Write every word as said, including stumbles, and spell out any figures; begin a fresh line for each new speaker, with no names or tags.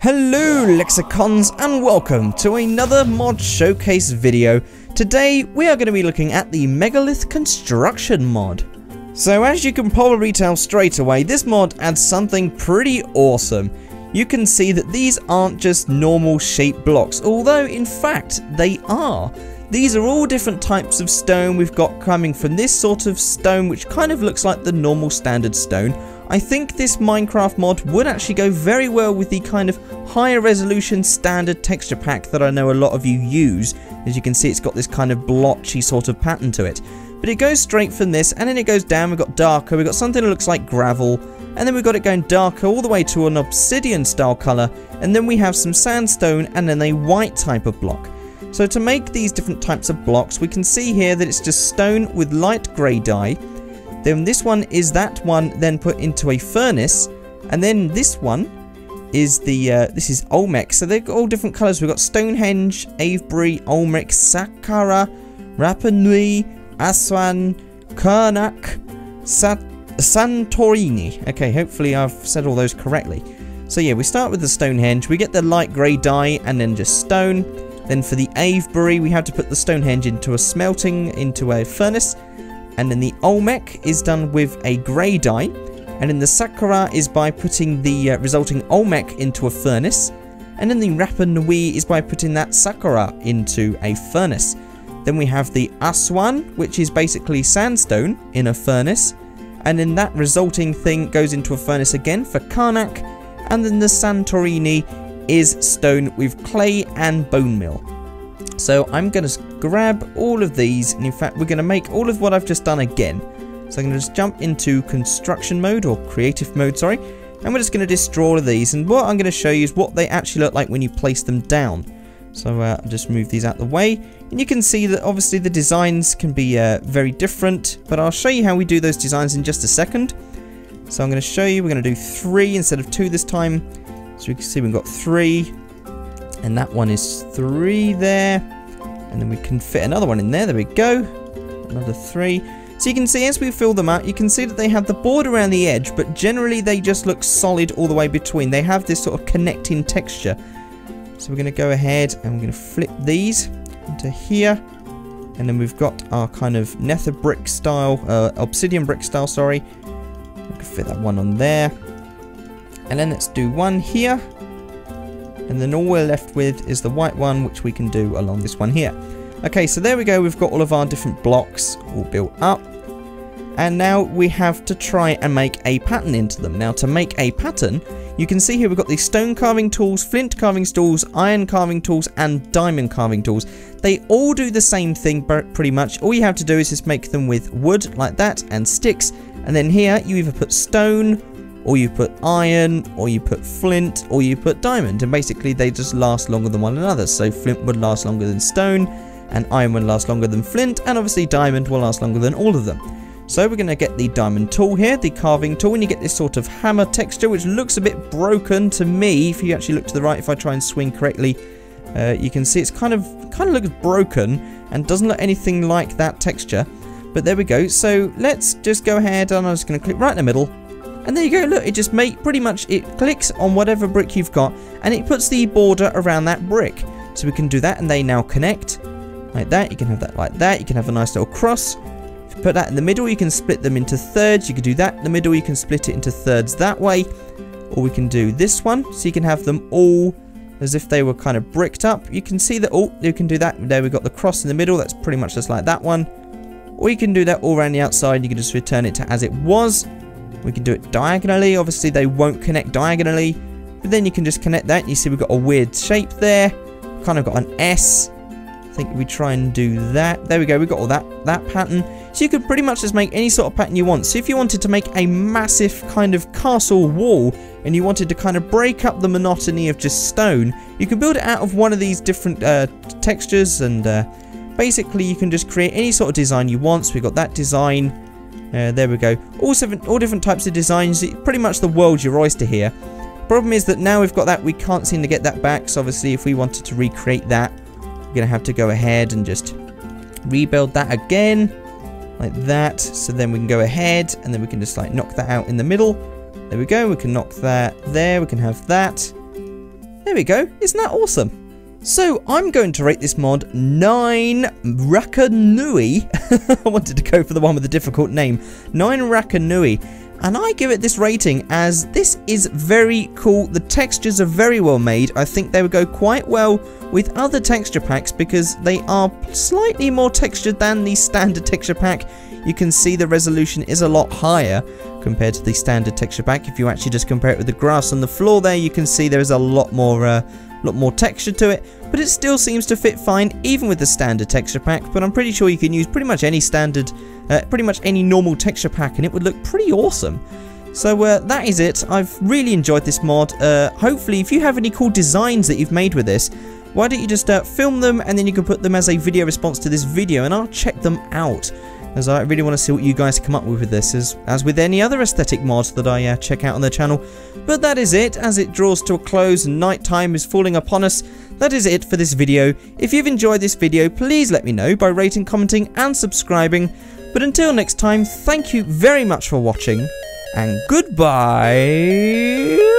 Hello Lexicons and welcome to another mod showcase video. Today we are going to be looking at the Megalith construction mod. So as you can probably tell straight away, this mod adds something pretty awesome. You can see that these aren't just normal shaped blocks, although in fact they are. These are all different types of stone we've got coming from this sort of stone which kind of looks like the normal standard stone. I think this Minecraft mod would actually go very well with the kind of higher resolution standard texture pack that I know a lot of you use. As you can see, it's got this kind of blotchy sort of pattern to it. But it goes straight from this and then it goes down, we've got darker, we've got something that looks like gravel, and then we've got it going darker all the way to an obsidian style colour, and then we have some sandstone and then a white type of block. So to make these different types of blocks, we can see here that it's just stone with light grey dye. Then this one is that one then put into a furnace, and then this one is the uh, this is Olmec. So they've got all different colours. We've got Stonehenge, Avebury, Olmec, Saqqara, Rapa Nui, Aswan, Karnak, Sat Santorini. Okay, hopefully I've said all those correctly. So yeah, we start with the Stonehenge. We get the light grey dye and then just stone. Then for the Avebury, we have to put the Stonehenge into a smelting, into a furnace. And then the Olmec is done with a grey dye, and then the Saqqara is by putting the uh, resulting Olmec into a furnace, and then the Rapa Nui is by putting that Saqqara into a furnace. Then we have the Aswan, which is basically sandstone in a furnace, and then that resulting thing goes into a furnace again for Karnak, and then the Santorini is stone with clay and bone meal. So I'm going to grab all of these, and in fact we're going to make all of what I've just done again. So I'm going to just jump into construction mode, or creative mode, sorry, and we're just going to destroy all of these, and what I'm going to show you is what they actually look like when you place them down. So uh, I'll just move these out of the way, and you can see that obviously the designs can be uh, very different, but I'll show you how we do those designs in just a second. So I'm going to show you, we're going to do three instead of two this time. So you can see we've got three. And that one is three there, and then we can fit another one in there. There we go, another three. So you can see as we fill them out, you can see that they have the border around the edge, but generally they just look solid all the way between. They have this sort of connecting texture. So we're going to go ahead and we're going to flip these into here, and then we've got our kind of nether brick style, uh, obsidian brick style, sorry. We can fit that one on there, and then let's do one here. And then all we're left with is the white one, which we can do along this one here. Okay, so there we go. We've got all of our different blocks all built up. And now we have to try and make a pattern into them. Now to make a pattern, you can see here we've got these stone carving tools, flint carving tools, iron carving tools, and diamond carving tools. They all do the same thing pretty much. All you have to do is just make them with wood like that and sticks. And then here you either put stone, or you put iron, or you put flint, or you put diamond, and basically they just last longer than one another. So flint would last longer than stone, and iron would last longer than flint, and obviously diamond will last longer than all of them. So we're going to get the diamond tool here, the carving tool, and you get this sort of hammer texture which looks a bit broken to me. If you actually look to the right, if I try and swing correctly, uh, you can see it's kind of kind of looks broken and doesn't look anything like that texture. But there we go. So let's just go ahead, and I'm just going to click right in the middle. And there you go, look, it just make pretty much, it clicks on whatever brick you've got, and it puts the border around that brick. So we can do that, and they now connect, like that. You can have that like that, you can have a nice little cross. If you put that in the middle, you can split them into thirds. You can do that in the middle, you can split it into thirds that way. Or we can do this one, so you can have them all as if they were kind of bricked up. You can see that, oh, you can do that, there we've got the cross in the middle, that's pretty much just like that one. Or you can do that all around the outside, you can just return it to as it was. We can do it diagonally. Obviously they won't connect diagonally, but then you can just connect that, and you see we've got a weird shape there, kind of got an S. I think we try and do that. There we go, we've got all that that pattern. So you could pretty much just make any sort of pattern you want. So if you wanted to make a massive kind of castle wall, and you wanted to kind of break up the monotony of just stone, you can build it out of one of these different uh, textures, and uh, basically you can just create any sort of design you want. So we've got that design. Uh, there we go. All, seven, all different types of designs. Pretty much the world's your oyster here. Problem is that now we've got that, we can't seem to get that back. So obviously if we wanted to recreate that, we're going to have to go ahead and just rebuild that again. Like that. So then we can go ahead and then we can just like knock that out in the middle. There we go. We can knock that there. We can have that. There we go. Isn't that awesome? So I'm going to rate this mod nine Rakanui. I wanted to go for the one with the difficult name. nine Rakanui. And I give it this rating as this is very cool. The textures are very well made. I think they would go quite well with other texture packs because they are slightly more textured than the standard texture pack. You can see the resolution is a lot higher compared to the standard texture pack. If you actually just compare it with the grass on the floor there, you can see there is a lot more uh, lot more texture to it, but it still seems to fit fine even with the standard texture pack. But I'm pretty sure you can use pretty much any standard, uh, pretty much any normal texture pack and it would look pretty awesome. So uh, that is it. I've really enjoyed this mod. Uh, hopefully if you have any cool designs that you've made with this, why don't you just uh, film them and then you can put them as a video response to this video and I'll check them out. As I really want to see what you guys come up with with this, as, as with any other aesthetic mods that I uh, check out on the channel. But that is it, as it draws to a close and night time is falling upon us. That is it for this video. If you've enjoyed this video, please let me know by rating, commenting and subscribing. But until next time, thank you very much for watching, and goodbye